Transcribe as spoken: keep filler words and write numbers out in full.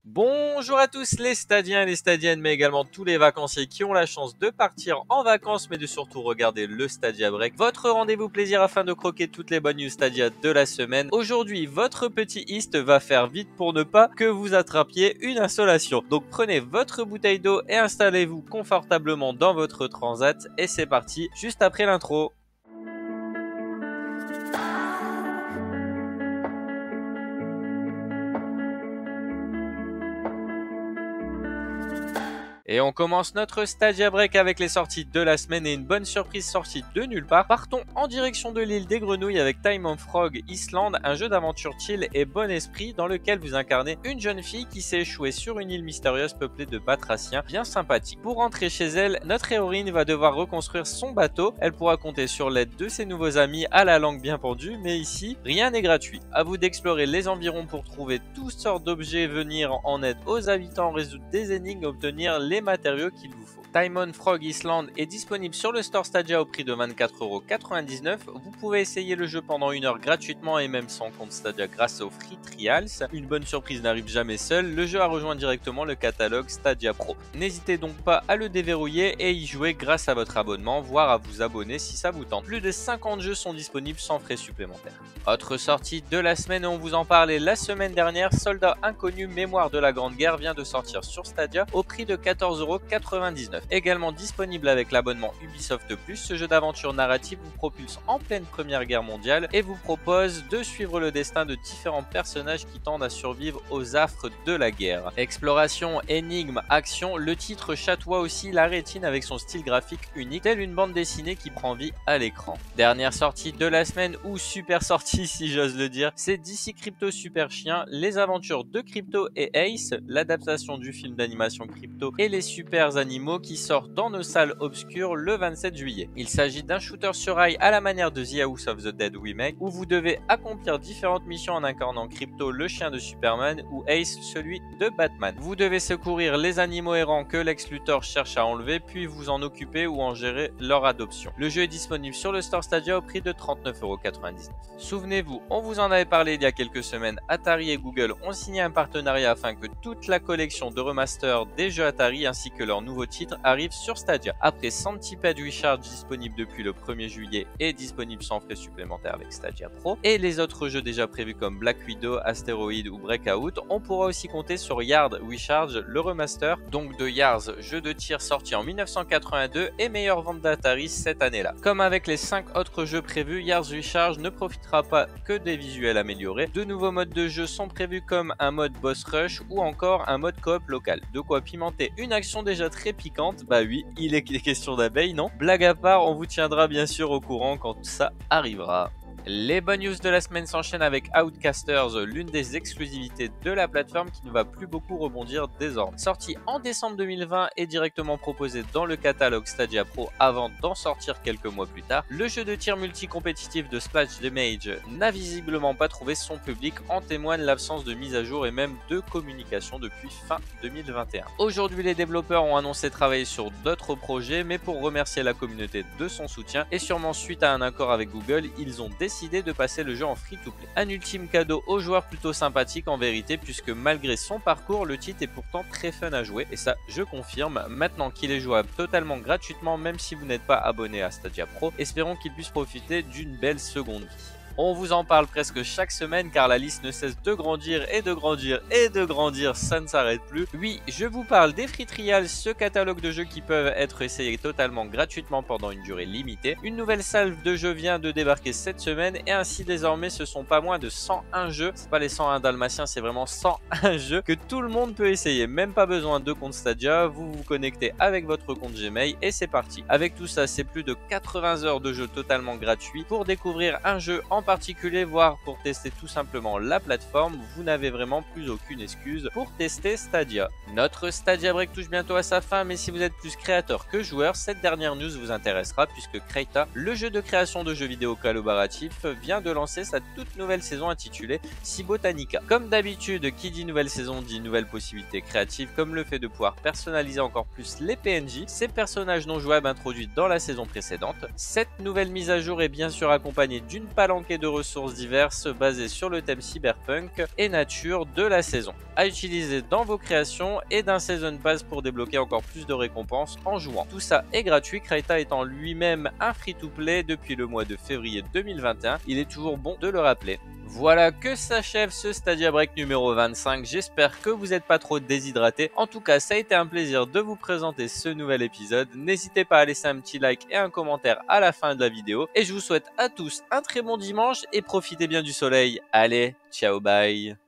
Bonjour à tous les stadiens et les stadiennes, mais également tous les vacanciers qui ont la chance de partir en vacances, mais de surtout regarder le Stadia Break, votre rendez-vous plaisir afin de croquer toutes les bonnes news Stadia de la semaine. Aujourd'hui, votre petit East va faire vite pour ne pas que vous attrapiez une insolation. Donc prenez votre bouteille d'eau et installez-vous confortablement dans votre transat, et c'est parti, juste après l'intro. Et on commence notre Stadia Break avec les sorties de la semaine et une bonne surprise sortie de nulle part. Partons en direction de l'île des Grenouilles avec Time of Frog Island, un jeu d'aventure chill et bon esprit dans lequel vous incarnez une jeune fille qui s'est échouée sur une île mystérieuse peuplée de batraciens bien sympathiques. Pour rentrer chez elle, notre héroïne va devoir reconstruire son bateau. Elle pourra compter sur l'aide de ses nouveaux amis à la langue bien pendue, mais ici, rien n'est gratuit. À vous d'explorer les environs pour trouver toutes sortes d'objets, venir en aide aux habitants, résoudre des énigmes, obtenir les matériaux qu'il vous faut. Time of Frog Island est disponible sur le store Stadia au prix de vingt-quatre euros quatre-vingt-dix-neuf. Vous pouvez essayer le jeu pendant une heure gratuitement et même sans compte Stadia grâce aux Free Trials. Une bonne surprise n'arrive jamais seule, le jeu a rejoint directement le catalogue Stadia Pro. N'hésitez donc pas à le déverrouiller et y jouer grâce à votre abonnement, voire à vous abonner si ça vous tente. Plus de cinquante jeux sont disponibles sans frais supplémentaires. Autre sortie de la semaine, on vous en parlait la semaine dernière, Soldat Inconnu Mémoire de la Grande Guerre vient de sortir sur Stadia au prix de quatorze euros quatre-vingt-dix-neuf. Également disponible avec l'abonnement Ubisoft Plus, ce jeu d'aventure narrative vous propulse en pleine Première Guerre mondiale et vous propose de suivre le destin de différents personnages qui tendent à survivre aux affres de la guerre. Exploration, énigme, action, le titre chatoie aussi la rétine avec son style graphique unique, telle une bande dessinée qui prend vie à l'écran. Dernière sortie de la semaine, ou super sortie si j'ose le dire, c'est D C Crypto Super Chien, les aventures de Crypto et Ace, l'adaptation du film d'animation Crypto et les super animaux qui sort dans nos salles obscures le vingt-sept juillet. Il s'agit d'un shooter sur rail à la manière de The House of the Dead Remake où vous devez accomplir différentes missions en incarnant Crypto, le chien de Superman, ou Ace, celui de Batman. Vous devez secourir les animaux errants que Lex Luthor cherche à enlever, puis vous en occuper ou en gérer leur adoption. Le jeu est disponible sur le store Stadia au prix de trente-neuf euros quatre-vingt-dix-neuf. Souvenez-vous, on vous en avait parlé il y a quelques semaines, Atari et Google ont signé un partenariat afin que toute la collection de remaster des jeux Atari ainsi que leurs nouveaux titres arrive sur Stadia. Après Centipede Recharge disponible depuis le premier juillet et disponible sans frais supplémentaires avec Stadia Pro, et les autres jeux déjà prévus comme Black Widow, Asteroid ou Breakout, on pourra aussi compter sur Yard Recharge, le remaster donc de Yars, jeu de tir sorti en mille neuf cent quatre-vingt-deux et meilleure vente d'Atari cette année-là. Comme avec les cinq autres jeux prévus, Yars Recharge ne profitera pas que des visuels améliorés. De nouveaux modes de jeu sont prévus comme un mode boss rush ou encore un mode coop local. De quoi pimenter une action déjà très piquante. Bah oui, il est question d'abeilles, non? Blague à part, on vous tiendra bien sûr au courant quand ça arrivera. Les bonnes news de la semaine s'enchaînent avec Outcasters, l'une des exclusivités de la plateforme qui ne va plus beaucoup rebondir désormais. Sorti en décembre deux mille vingt et directement proposé dans le catalogue Stadia Pro avant d'en sortir quelques mois plus tard, le jeu de tir multi-compétitif de Splash the Mage n'a visiblement pas trouvé son public, en témoigne l'absence de mise à jour et même de communication depuis fin deux mille vingt et un. Aujourd'hui, les développeurs ont annoncé travailler sur d'autres projets, mais pour remercier la communauté de son soutien et sûrement suite à un accord avec Google, ils ont décidé de passer le jeu en free-to-play. Un ultime cadeau aux joueurs plutôt sympathique en vérité, puisque malgré son parcours, le titre est pourtant très fun à jouer, et ça je confirme. Maintenant qu'il est jouable totalement gratuitement, même si vous n'êtes pas abonné à Stadia Pro, espérons qu'il puisse profiter d'une belle seconde vie. On vous en parle presque chaque semaine car la liste ne cesse de grandir et de grandir et de grandir, ça ne s'arrête plus. Oui, je vous parle des Free Trials, ce catalogue de jeux qui peuvent être essayés totalement gratuitement pendant une durée limitée. Une nouvelle salve de jeux vient de débarquer cette semaine et ainsi désormais ce sont pas moins de cent un jeux. C'est pas les cent un dalmatiens, c'est vraiment cent un jeux que tout le monde peut essayer. Même pas besoin de compte Stadia, vous vous connectez avec votre compte Gmail et c'est parti. Avec tout ça, c'est plus de quatre-vingts heures de jeu totalement gratuit pour découvrir un jeu en particulier, voire pour tester tout simplement la plateforme. Vous n'avez vraiment plus aucune excuse pour tester Stadia. Notre Stadia Break touche bientôt à sa fin, mais si vous êtes plus créateur que joueur, cette dernière news vous intéressera puisque Crayta, le jeu de création de jeux vidéo collaboratifs, vient de lancer sa toute nouvelle saison intitulée Cybotanica. Comme d'habitude, qui dit nouvelle saison dit nouvelles possibilités créatives, comme le fait de pouvoir personnaliser encore plus les P N J, ces personnages non jouables introduits dans la saison précédente. Cette nouvelle mise à jour est bien sûr accompagnée d'une palanquée de ressources diverses basées sur le thème cyberpunk et nature de la saison, à utiliser dans vos créations et d'un season pass pour débloquer encore plus de récompenses en jouant. Tout ça est gratuit, Krayta étant lui-même un free-to-play depuis le mois de février deux mille vingt et un, il est toujours bon de le rappeler. Voilà que s'achève ce Stadia Break numéro vingt-cinq, j'espère que vous n'êtes pas trop déshydratés. En tout cas, ça a été un plaisir de vous présenter ce nouvel épisode. N'hésitez pas à laisser un petit like et un commentaire à la fin de la vidéo. Et je vous souhaite à tous un très bon dimanche et profitez bien du soleil. Allez, ciao, bye.